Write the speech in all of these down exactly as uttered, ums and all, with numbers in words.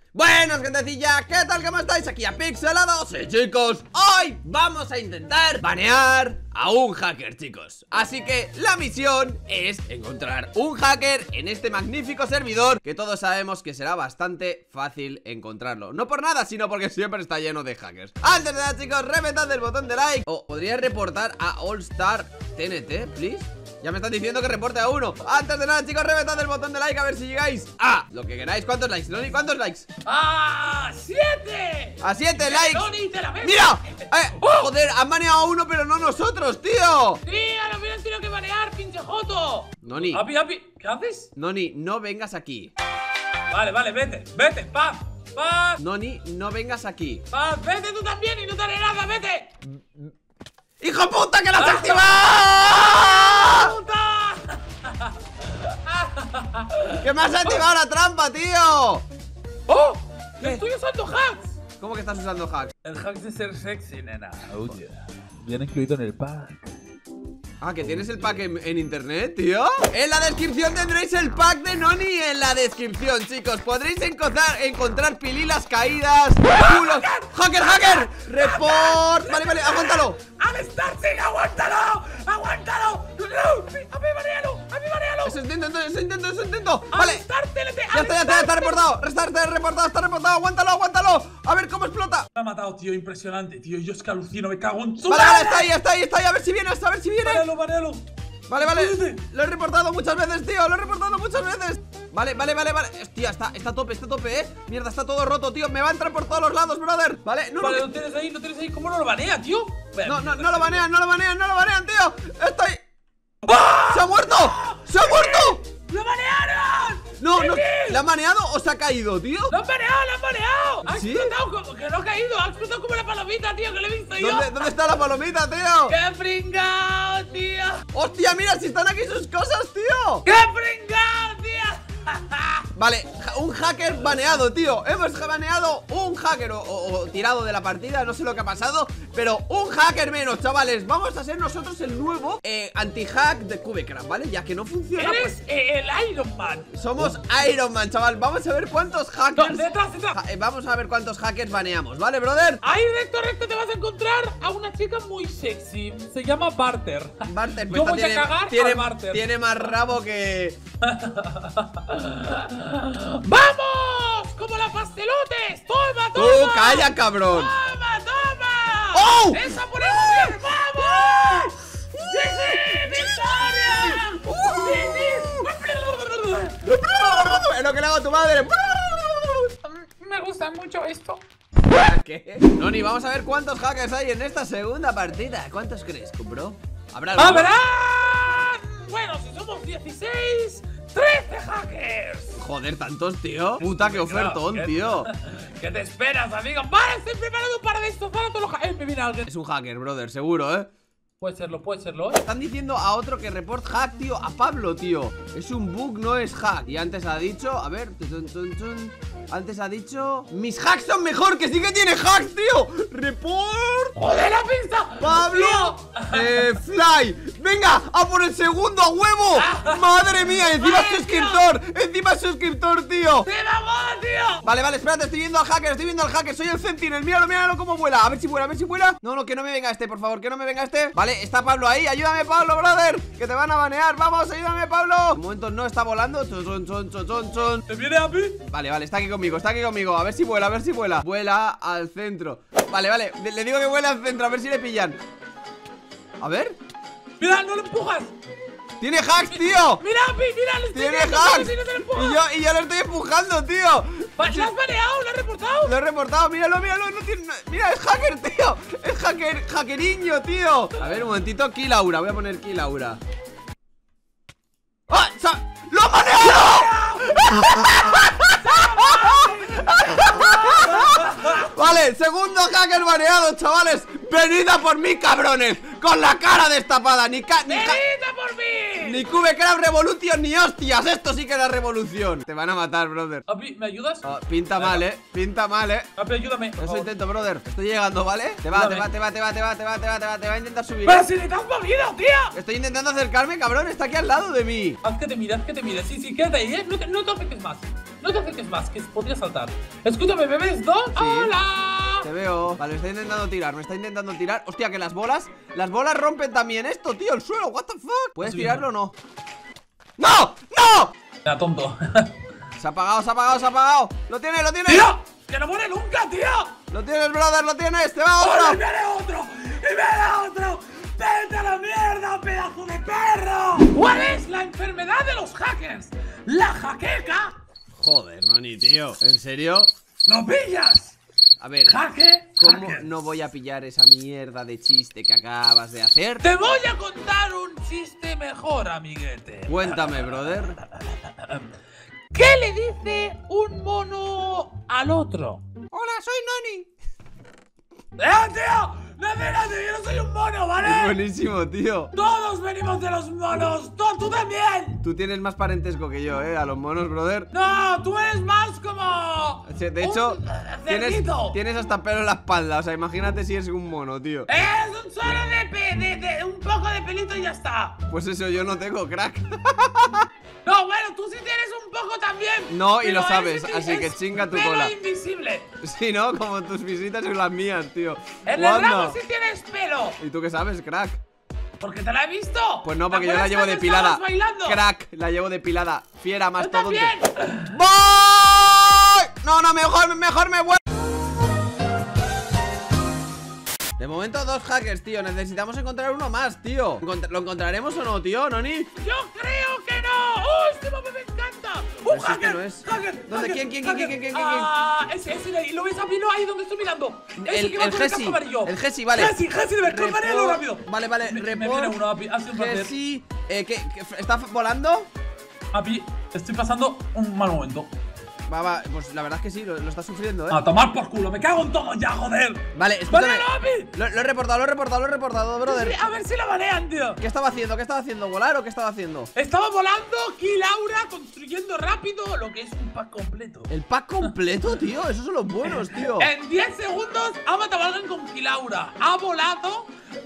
Buenas, gentecilla, ¿qué tal? ¿Cómo estáis? Aquí a Pixelados. Sí, chicos, hoy vamos a intentar banear a un hacker, chicos. Así que la misión es encontrar un hacker en este magnífico servidor, que todos sabemos que será bastante fácil encontrarlo. No por nada, sino porque siempre está lleno de hackers. Antes de nada, chicos, reventad el botón de like. O podría reportar a All Star T N T, please. Ya me están diciendo que reporte a uno. Antes de nada, chicos, reventad el botón de like a ver si llegáis a lo que queráis. ¿Cuántos likes, Noni? ¿Cuántos likes? ¡Ah! ¡Siete! ¡A siete likes! Noni, te la ves. ¡Mira! Eh, ¡Oh! Joder, han baneado a uno, pero no nosotros, tío. ¡Sí, a lo menos tengo que banear, pinche joto! Noni, Api, api, ¿qué haces? Noni, no vengas aquí. Vale, vale, vete, vete, paz, paz, Noni, no vengas aquí. paz, vete tú también y no te haré nada, vete. ¡Hijo puta, que lo has activado! ¡Puta! ¡Que me has activado la trampa, tío! ¡Oh! ¿Qué? ¡Estoy usando hacks! ¿Cómo que estás usando hacks? El hack de ser sexy, nena. Oye, viene incluido en el pack. Ah, ¿que tienes el pack en, en internet, tío? En la descripción tendréis el pack de Noni. En la descripción, chicos, podréis encontrar, encontrar pililas caídas, culos. ¡Hacker, hacker! ¡Report! Vale, vale, aguántalo. ¡Al Starting, aguántalo! ¡Aguántalo! ¡No! ¡A mí marealo! ¡A mí marealo! Eso intento, eso intento, eso intento. Vale. ¡Al Ya está, ya está, ya está reportado. Está, está reportado, está reportado. Aguántalo, aguántalo. A ver cómo explota. Me ha matado, tío, impresionante, tío. Yo es que alucino, me cago en su Vale, vale, madre. está ahí, está ahí, está ahí. A ver si viene, a ver si viene. Marealo, marealo. Vale, vale, lo he reportado muchas veces, tío. Lo he reportado muchas veces. Vale, vale, vale, vale. Hostia, está, está a tope, está a tope, eh. Mierda, está todo roto, tío. Me va a entrar por todos los lados, brother. Vale, no, Vale, no, lo tienes ahí, lo tienes ahí. ¿Cómo no lo banea, tío? no, no, no lo banean, no lo banean, no lo banean, tío. Estoy... ¡Se ha muerto! ¡Se ha muerto! ¡Lo banearon! No, no, ¡Sí! ¿le ha maneado o se ha caído, tío? ¡Lo han baneado, lo han baneado! Ha ¿Sí? explotado como que no ha caído, ha explotado como la palomita, tío, que lo he visto yo. ¿Dónde, ¿Dónde está la palomita, tío? ¡Qué pringao, tío! ¡Hostia, mira, si están aquí sus cosas, tío! ¡Qué pringao, tío! Vale, un hacker baneado, tío. Hemos baneado un hacker o, o, o tirado de la partida, no sé lo que ha pasado, pero un hacker menos, chavales. Vamos a ser nosotros el nuevo eh, anti-hack de Cubecraft, ¿vale? Ya que no funciona, Eres pues eh, el Iron Man. somos Iron Man, chaval. Vamos a ver cuántos No, hackers detrás, detrás. ja- eh, Vamos a ver cuántos hackers baneamos, ¿vale, brother? Ahí recto, recto te vas a encontrar a una chica muy sexy. Se llama Barter. Barter, pues Yo esta voy a tiene, cagar tiene, al Barter. tiene más rabo que... ¡Vamos! ¡Como la pastelotes! ¡Toma, ¡Tú, toma! calla, cabrón! ¡Toma, toma! ¡Oh! ¡Esa por el gobierno! ¡Vamos! ¡Sí, sí! ¡Victoria! ¡Sí, Es lo que le hago a tu madre. sí! Me gusta mucho esto. ¿Qué? Noni, vamos a ver cuántos hackers hay en esta segunda partida. ¿Cuántos crees, bro? ¿Habrá alguno? ¡A verán! Bueno, si somos dieciséis, trece hackers. Joder, tantos, tío. Puta, qué ofertón, ¿Qué- tío. ¿Qué te esperas, amigo? ¡Vale, estoy preparado para destrozar a todos los hackers! ¡Eh, me viene alguien! Es un hacker, brother, seguro, ¿eh? Puede serlo, puede serlo, ¿eh? Están diciendo a otro que report hack, tío. A Pablo, tío. Es un bug, no es hack. Y antes ha dicho, a ver, tun, tun, tun. Antes ha dicho, mis hacks son mejor, que sí que tiene hacks, tío. Report ¡Joder, la pista! Pablo eh, Fly. Venga, a por el segundo, a huevo. Madre mía, encima es ¡Ay, suscriptor. Encima es suscriptor, tío. ¡Sí, vamos, tío! Vale, vale, espérate, estoy viendo al hacker, estoy viendo al hacker, soy el Sentinel, míralo, míralo cómo vuela. A ver si vuela, a ver si vuela. No, no, que no me venga este, por favor, que no me venga este. Vale, está Pablo ahí, ayúdame, Pablo, brother, que te van a banear, vamos, ayúdame, Pablo. Un momento, no está volando. Chon, chon, chon, chon, chon, chon. ¿Te viene a mí? Vale, vale, está aquí conmigo, está aquí conmigo. A ver si vuela, a ver si vuela. Vuela al centro. Vale, vale, le, le digo que vuela al centro, a ver si le pillan. A ver. ¡Mira, no lo empujas! Tiene hacks, tío. ¡Mira, Api, mira! ¡Le estoy Tiene viendo, hacks. si no te lo empujas! Y yo, y yo lo estoy empujando, tío. ¿Lo has baneado? ¿Lo has reportado? Lo he reportado, míralo, míralo, no tiene... Mira, es hacker, tío. Es hacker, hackeriño, tío. A ver, un momentito, Kill Aura. Voy a poner Kill Aura. ¡Ah! ¡Sa- ¡Lo ha baneado! Vale, segundo hacker baneado, chavales. Venid a por mí, cabrones. Con la cara destapada. Ni ca... Ni, ca- ¡Venid a por mí! ni Cubecraft Revolution, ni hostias. Esto sí que era revolución. Te van a matar, brother. Api, ¿me ayudas? Oh, pinta mal, eh. Pinta mal, eh. Api, ayúdame. por Eso favor. intento, brother. Estoy llegando, ¿vale? Te va, te va, Ayúdame. te va, te va, te va, te va, te va, te va, te va a intentar subir. ¡Pero si necesitas movido, tío! Estoy intentando acercarme, cabrón. Está aquí al lado de mí. Haz que te mire, haz que te mire. Sí, sí, quédate ahí, ¿eh? No te, no te acerques más. no te acerques más, que podría saltar. Escúchame, ¿me ves, Don? Sí. ¡Hola! Te veo. Vale, me está intentando tirar, me está intentando tirar. Hostia, que las bolas, las bolas rompen también esto, tío, el suelo, what the fuck. ¿Puedes tirarlo o no? ¡No! ¡No! Ya, tonto. Se ha apagado, se ha apagado, se ha apagado. ¡Lo tienes, lo tienes! ¡Tío! ¡Que no muere nunca, tío! ¡Lo tienes, brother, lo tienes! ¡Te va otro! ¡Y viene otro! ¡Y viene otro! ¡Vete a la mierda, pedazo de perro! ¿Cuál es la enfermedad de los hackers? ¡La jaqueca! Joder, Noni, tío. ¿En serio? ¡No pillas! A ver, Jaque, ¿cómo hacker. no voy a pillar esa mierda de chiste que acabas de hacer? Te voy a contar un chiste mejor, amiguete. Cuéntame, brother. ¿Qué le dice un mono al otro? Hola, soy Noni. ¡Eh, tío! ¡No, espérate! ¡Yo no soy un mono, Es ¿vale? buenísimo, tío. ¡Todos venimos de los monos! ¡Tú, tú también! Tú tienes más parentesco que yo, eh, a los monos, brother. ¡No! ¡Tú eres más como... De hecho, un tienes, cerdito! tienes hasta pelo en la espalda. O sea, imagínate si es un mono, tío. ¡Es un solo de, pe de, de un poco de pelito y ya está! Pues eso yo no tengo, crack. No, bueno, tú sí tienes un poco también. No, y pero lo sabes, ese así que es chinga tu pelo cola. invisible. Sí, ¿no? Como tus visitas y las mías, tío. En el ¿Cuándo? rabo sí tienes pelo. ¿Y tú qué sabes, crack? ¿Porque te la he visto? Pues no, ¿Te porque yo la acuerdas llevo cuando depilada. estabas bailando? Crack, la llevo depilada. Fiera, más Yo todo. también. ¡Voy! No, no, mejor, mejor me vuelvo. De momento dos hackers, tío. Necesitamos encontrar uno más, tío. ¿Lo encontraremos o no, tío, Noni? Yo creo que no. ¡Oh, este mapa me encanta! ¡Un Pero si hacker! este no es. ¡Hacker! ¿Dónde? hacker, ¿Quién, quién, hacker. quién, quién, quién, quién, Ah, ese, ese de ahí. ¿Lo ves a mí? No, ahí donde estoy mirando. Ese El, que va el con el Jesse. casco amarillo. El Jesse, vale. Jesse, Jesse, de casco amarillo, Report- rápido. Vale, vale, Me, me report. viene uno, Api. Ha sido un placer. Jesse, eh, ¿qué, qué, ¿está volando? Api, estoy pasando un mal momento. Va, va, pues la verdad es que sí, lo, lo está sufriendo, eh. A tomar por culo, me cago en todo ya, joder. Vale, escúchame. ¡Vale, Api! Lo, lo he reportado, lo he reportado, lo he reportado, brother. Sí, a ver si la banean, tío. ¿Qué estaba haciendo? ¿Qué estaba haciendo? ¿Volar o qué estaba haciendo? Estaba volando, Kilaura, construyendo rápido lo que es un pack completo. El pack completo, tío. Esos son los buenos, tío. En diez segundos ha matado a alguien con Kilaura. Ha volado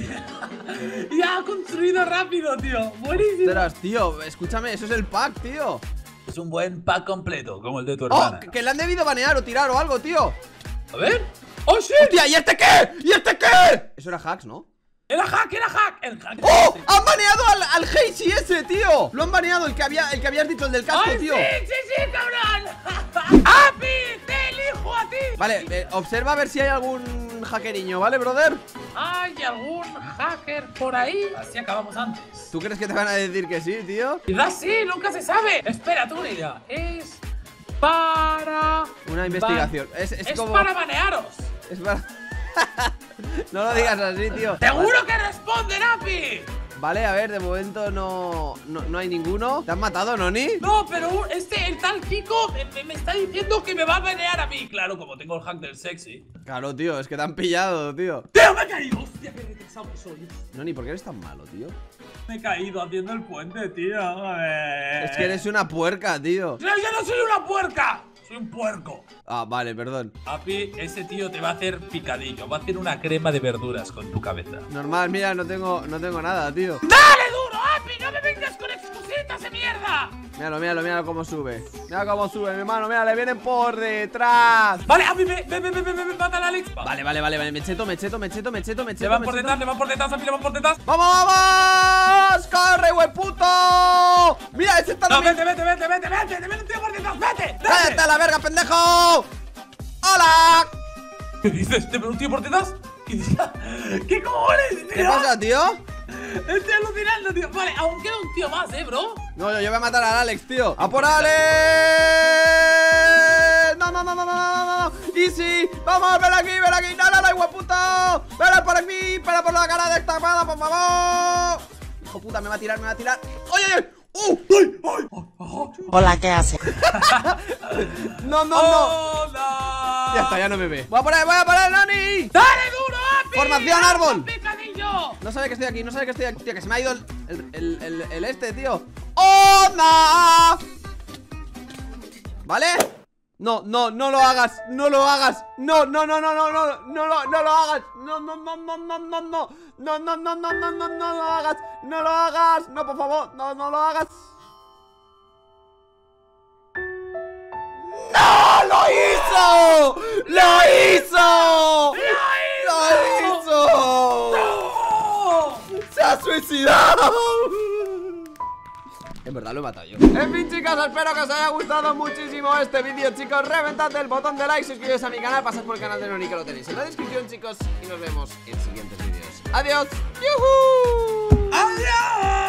y ha construido rápido, tío. Buenísimo. Ostras, tío, escúchame, eso es el pack, tío. Es un buen pack completo, como el de tu Oh, hermana. que, que le han debido banear o tirar o algo, tío. A ver. ¡Oh, shit! Hostia, ¿y este qué? ¿Y este qué? Eso era hacks, ¿no? ¡Era hack, era hack! El hack. ¡Oh! ¡Han baneado al, al Heisy ese, tío! Lo han baneado, el que había, el que habías dicho, el del casco, ¡Ay, tío. sí, sí, sí, cabrón! ¡Api! ¡Te elijo a ti! Vale, eh, observa a ver si hay algún hackeriño, ¿vale, brother? ¿Hay algún hacker por ahí? Así acabamos antes. ¿Tú crees que te van a decir que sí, tío? Quizás sí, nunca se sabe. Espera, tengo una idea. Es para... Una investigación. Ba- Es, es Es como... para banearos. Es para... No lo digas así, tío. ¡Seguro que responden, Api! Vale, a ver, de momento no, no, no hay ninguno. ¿Te han matado, Noni? No, pero este, el tal Kiko me, me- me está diciendo que me va a banear a mí. Claro, como tengo el hack del sexy. Claro, tío, es que te han pillado, tío. ¡Tío, me he caído! ¡Hostia, qué retrasado que soy! Noni, ¿por qué eres tan malo, tío? Me he caído haciendo el puente, tío. A ver. Es que eres una puerca, tío. ¡No, yo no soy una puerca! Soy un puerco. Ah, vale, perdón. Api, ese tío te va a hacer picadillo. Va a hacer una crema de verduras con tu cabeza. Normal, mira, no tengo, no tengo nada, tío. ¡Dale duro, Api! ¡No me vengas con excusitas de mierda! Míralo, míralo, míralo cómo sube. Mira cómo sube, mi hermano, mira, le vienen por detrás. Vale, Api, ve, ve, ve, ve, ve, ve, mata al Alex. Va. Vale, vale, vale, vale, me cheto, me cheto, me cheto, me cheto, me cheto. Le van me por cheto. detrás, le van por detrás, Api, le van por detrás. ¡Vamos, vamos! ¡Corre, güey puto! ¡Mira, ese está No, también! vete, vete, vete, vete, vete, te viene un tío por detrás, vete, ¡Cállate vete. a la verga, pendejo! ¡Hola! ¿Qué dices? ¿Te viene un tío por detrás? ¿Qué dices? ¿Qué cojones, tío? ¿Qué pasa, tío? Estoy alucinando, tío. Vale, aún queda un tío más, eh, bro. No, yo, yo voy a matar al Alex, tío. ¡A por Alex! ¡No, no, no, no, no, no, no! ¡Easy! ¡Vamos, ven aquí, ven aquí! ¡No, no, no, hijo puto! ¡Ven por aquí! ¡Ven por la cara de esta espada, por favor! Hijo puta, me va a tirar, me va a tirar. ¡Oye, oye! ¡Uh! ¡Ay, ay! Oh, Hola, ¿qué hace? ¡No, no, no! ¡Hola! Ya está, ya no me ve. ¡Voy a por él, voy a por él, Noni! ¡Dale duro, Api! ¡Formación, ¡Haz árbol! un picadillo! No sabe que estoy aquí, no sabe que estoy aquí. Tío, que se me ha ido el, el, el, el, el este, tío. ¡Oh, no! ¿Vale? No, no, no lo hagas, no lo hagas. No, no, no, no, no, no, no lo, no lo hagas. No, no, no, no, no, no, no. No, no, no, no, no, no, no lo hagas. No lo hagas. No, por favor, no, no lo hagas. ¡No! ¡Lo hizo! ¡Lo hizo! ¡Lo hizo! ¡No! ¡Se ha suicidado! En verdad lo he matado yo. En fin, chicos, espero que os haya gustado muchísimo este vídeo, chicos. Reventad el botón de like, suscribiros a mi canal, pasad por el canal de Noni, que lo tenéis en la descripción, chicos. Y nos vemos en siguientes vídeos. ¡Adiós! ¡Yuhu! ¡Adiós!